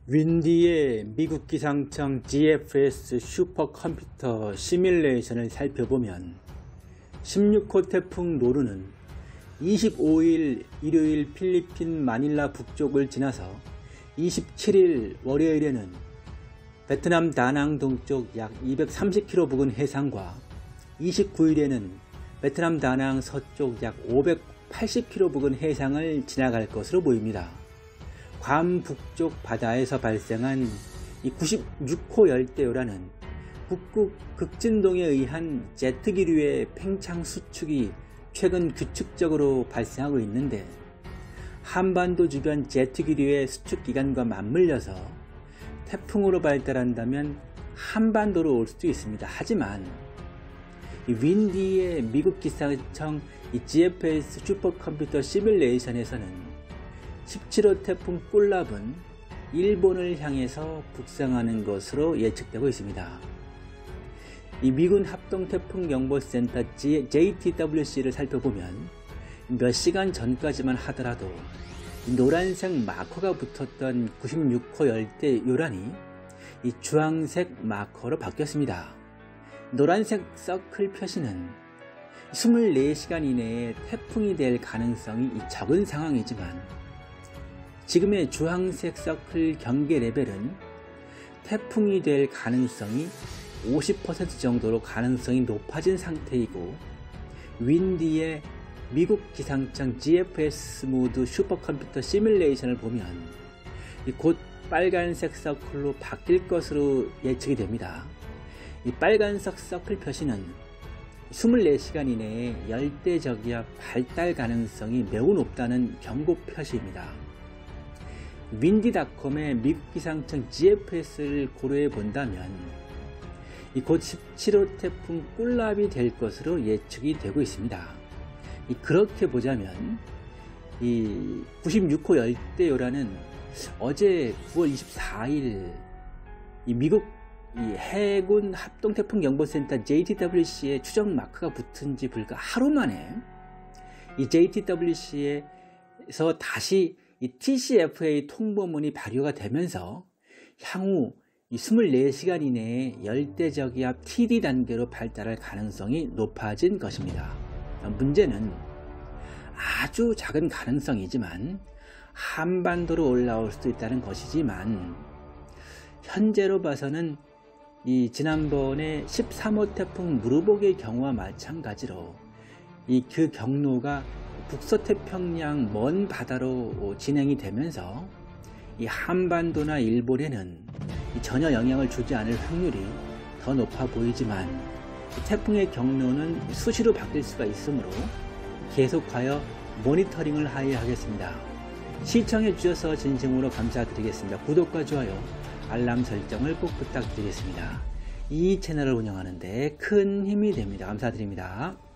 윈디의 미국 기상청 GFS 슈퍼컴퓨터 시뮬레이션을 살펴보면 16호 태풍 노루는 25일 일요일 필리핀 마닐라 북쪽을 지나서 27일 월요일에는 베트남 다낭 동쪽 약 230km 부근 해상과 29일에는 베트남 다낭 서쪽 약 580km 부근 해상을 지나갈 것으로 보입니다. 괌 북쪽 바다에서 발생한 이 96호 열대요라는 북극 극진동에 의한 제트기류의 팽창 수축이 최근 규칙적으로 발생하고 있는데, 한반도 주변 제트기류의 수축 기간과 맞물려서 태풍으로 발달한다면 한반도로 올 수도 있습니다. 하지만 이 윈디의 미국 기상청 GFS 슈퍼컴퓨터 시뮬레이션에서는 17호 태풍 꿀랍은 일본을 향해서 북상하는 것으로 예측되고 있습니다. 이 미군 합동태풍경보센터 JTWC를 살펴보면 몇 시간 전까지만 하더라도 노란색 마커가 붙었던 96호 열대 요란이 이 주황색 마커로 바뀌었습니다. 노란색 서클 표시는 24시간 이내에 태풍이 될 가능성이 적은 상황이지만, 지금의 주황색 서클 경계 레벨은 태풍이 될 가능성이 50% 정도로 가능성이 높아진 상태이고, 윈디의 미국 기상청 GFS 모드 슈퍼컴퓨터 시뮬레이션을 보면 곧 빨간색 서클로 바뀔 것으로 예측이 됩니다. 이 빨간색 서클 표시는 24시간 이내에 열대저기압 발달 가능성이 매우 높다는 경고 표시입니다. 윈디닷컴의 미국 기상청 GFS를 고려해 본다면 곧 17호 태풍 꿀랍이 될 것으로 예측이 되고 있습니다. 그렇게 보자면 이 96호 열대요라는 어제 9월 24일 이 미국 해군 합동태풍경보센터 JTWC의 추적 마크가 붙은 지 불과 하루 만에 이 JTWC에서 다시 이 TCFA 통보문이 발효가 되면서 향후 24시간 이내에 열대저기압 TD 단계로 발달할 가능성이 높아진 것입니다. 문제는 아주 작은 가능성이지만 한반도로 올라올 수도 있다는 것이지만, 현재로 봐서는 이 지난번에 13호 태풍 무르복의 경우와 마찬가지로 그 경로가 북서태평양 먼 바다로 진행이 되면서 이 한반도나 일본에는 전혀 영향을 주지 않을 확률이 더 높아 보이지만, 태풍의 경로는 수시로 바뀔 수가 있으므로 계속하여 모니터링을 하여야 하겠습니다. 시청해 주셔서 진심으로 감사드리겠습니다. 구독과 좋아요, 알람 설정을 꼭 부탁드리겠습니다. 이 채널을 운영하는 데 큰 힘이 됩니다. 감사드립니다.